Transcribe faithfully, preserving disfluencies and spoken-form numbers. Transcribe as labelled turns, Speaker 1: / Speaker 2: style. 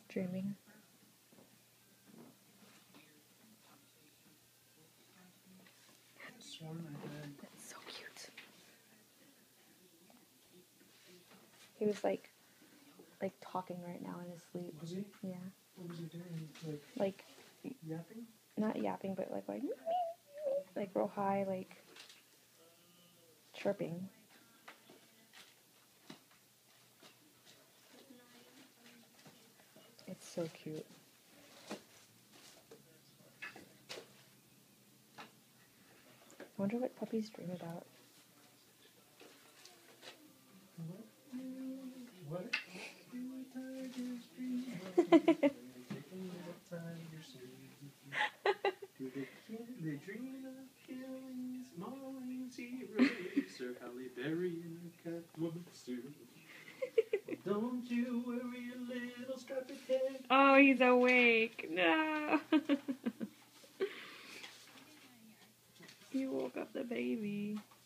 Speaker 1: Dreaming. That's so cute. He was like, like talking right now in his sleep.
Speaker 2: Was he?
Speaker 1: Yeah.
Speaker 2: What was he doing? Like,
Speaker 1: Like,
Speaker 2: yapping?
Speaker 1: not yapping, but like, like, like real high, like, chirping. It's so cute. I wonder what puppies dream about.
Speaker 2: What? What? They dream of killing small zeros or Halle Berry in a Catwoman suit. Don't you worry, a little strappy head.
Speaker 1: Oh, he's awake. No. You woke up the baby.